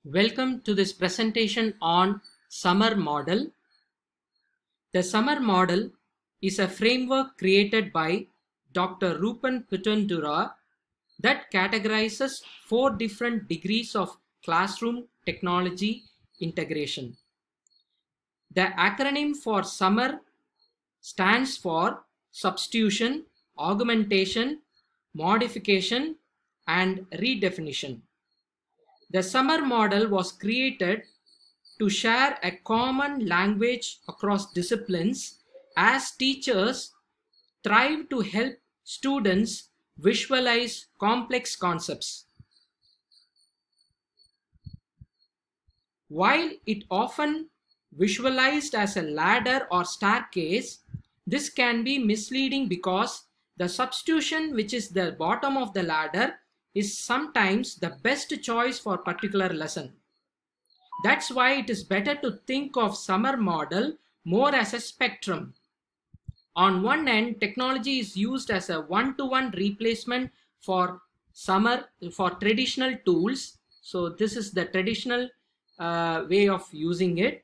Welcome to this presentation on Summer Model. The Summer Model is a framework created by Dr. Rupan Putandura that categorizes 4 different degrees of classroom technology integration. The acronym for Summer stands for substitution, augmentation, modification, and redefinition. The Summer Model was created to share a common language across disciplines as teachers strive to help students visualize complex concepts. While it often visualized as a ladder or staircase, this can be misleading because the substitution, which is the bottom of the ladder, is sometimes the best choice for a particular lesson. That's why it is better to think of Summer Model more as a spectrum. On one end, technology is used as a one-to-one replacement for traditional tools. So this is the traditional way of using it.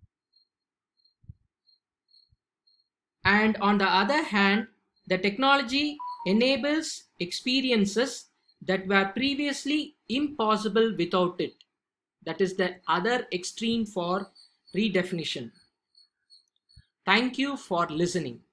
And on the other hand, the technology enables experiences that were previously impossible without it. That is the other extreme for redefinition. Thank you for listening.